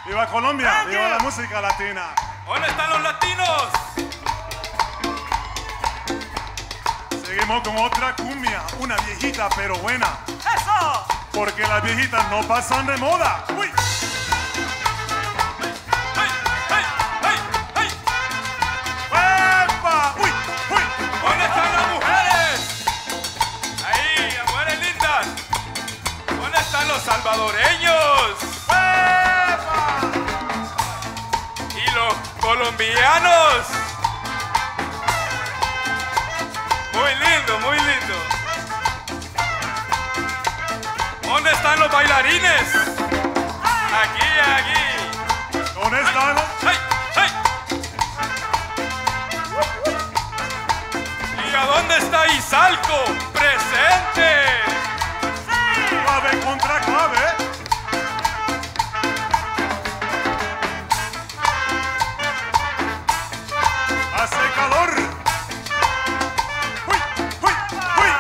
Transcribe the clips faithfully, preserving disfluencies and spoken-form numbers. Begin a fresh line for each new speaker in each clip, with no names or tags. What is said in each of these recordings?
¡Viva Colombia! ¡Viva la música latina!
¿Dónde están los latinos?
Seguimos con otra cumbia, una viejita pero buena.
¡Eso!
Porque las viejitas no pasan de moda. ¡Uy!
¡Hey, hey, hey, hey!
¡Epa! ¡Uy! ¡Uy!
¿Dónde están las mujeres? Ahí, las mujeres lindas. ¿Dónde están los salvadoreños?
¡Epa!
Y los colombianos. Muy lindo, muy lindo. ¿Dónde están los bailarines? Aquí, aquí.
¿Dónde están?
¡Hey, hey! ¿Y a dónde está Izalco? ¡Presente!
Clave contra clave. Hace calor. ¡Uy! ¡Uy! ¡Uy!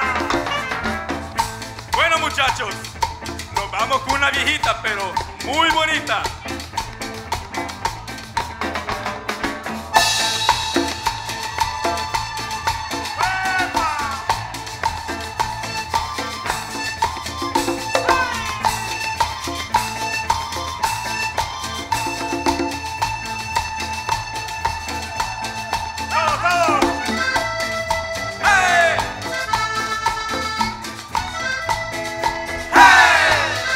Bueno, muchachos, nos vamos con una viejita, pero muy bonita.
¡Todos, todos!
¡Hey! ¡Hey!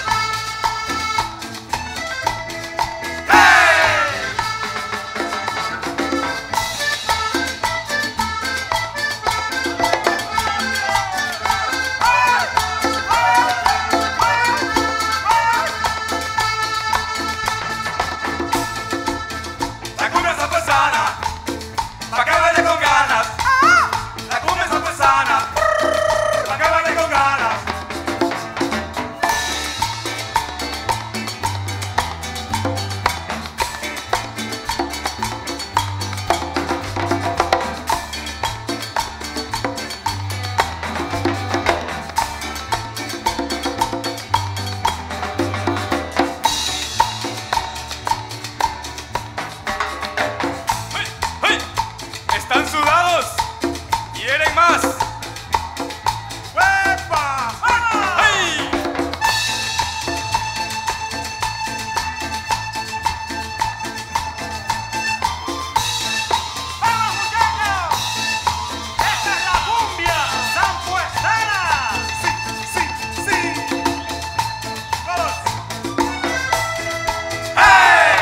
La cumbia zapuesana, pa' que baile con ganas. La cumbia zapuesana, pa' que baile con ganas. ¡Hey! ¡Hey! ¿Están sudados? ¿Quieren más?
¡Epa!
¡Hey!
¡Vamos, muchachos! ¡Esta es la cumbia zampuesana!
¡Sí! ¡Sí! ¡Sí! ¡Todos!
¡Hey!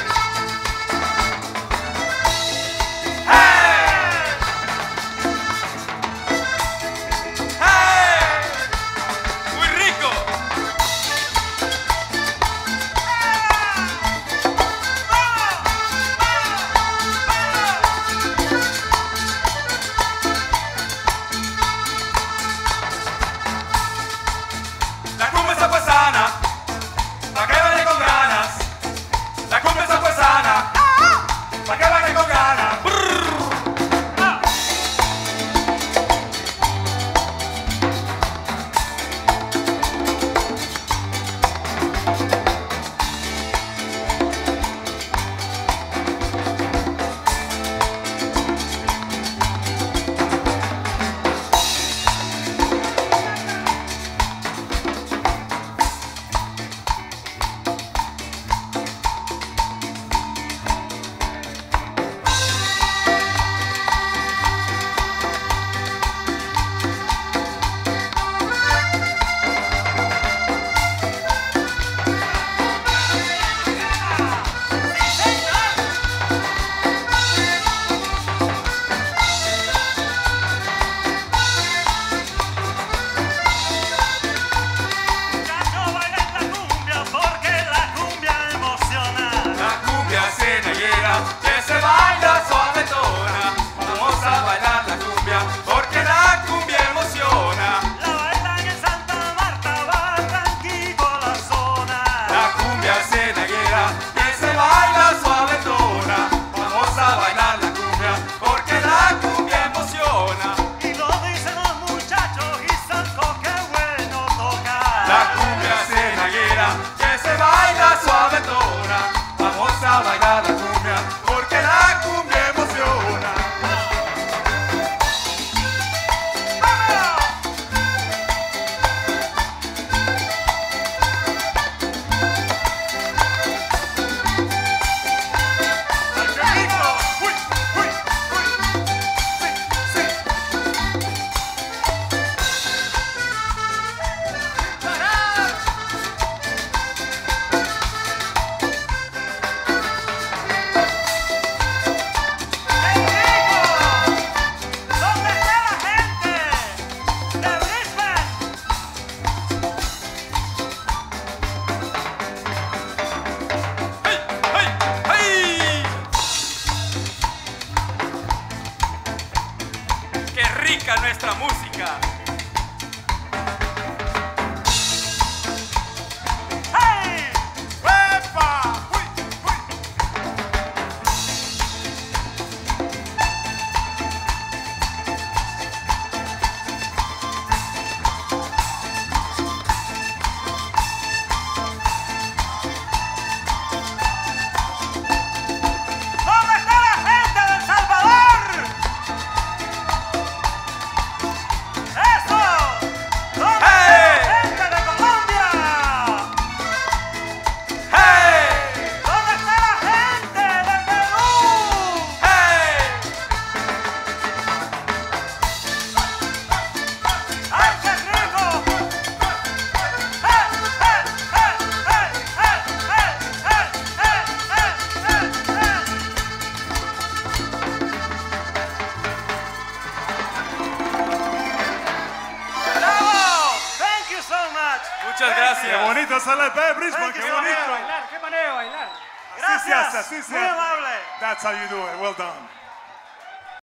¡Hey! ¡Muy rico! La cumbia zapuesana, pa' que baile con ganas. La cumbia zapuesana, pa' que baile con ganas.
Muchachos, bailen la cumbia porque la cumbia emociona.
La cumbia ciénaguera que se baila suavetona. Vamos a bailar la cumbia porque la cumbia emociona.
La bailan en Santa Marta, Barranquilla, la zona.
La cumbia ciénaguera que se baila suavetona. Vamos a bailar la cumbia porque la cumbia emociona.
Y lo dicen los muchachos y Salco, qué bueno toca.
La cumbia ciénaguera que se baila suavetona. música.
¡Hey!
¡Epa! ¡Uy! ¡Uy!
¿Dónde está la gente de El Salvador? ¡Eso! ¿Dónde
¡Hey!
está la gente de Colombia?
¡Hey!
¿Dónde está la gente de Perú?
¡Hey!
¡Ay, qué rico! ¡Eh, eh, eh, eh, eh, eh, eh, eh, eh, eh, eh! ¡Bravo! Thank you so much.
Muchas
¡Qué
gracias.
bonito sale Pe Brisbane!
Thank you
¡Qué
so
bonito!
much.
bailar, qué manera de bailar.
Así se hace,
Gracias.
así se
Muy
hace.
amable.
That's how you do it. Well done.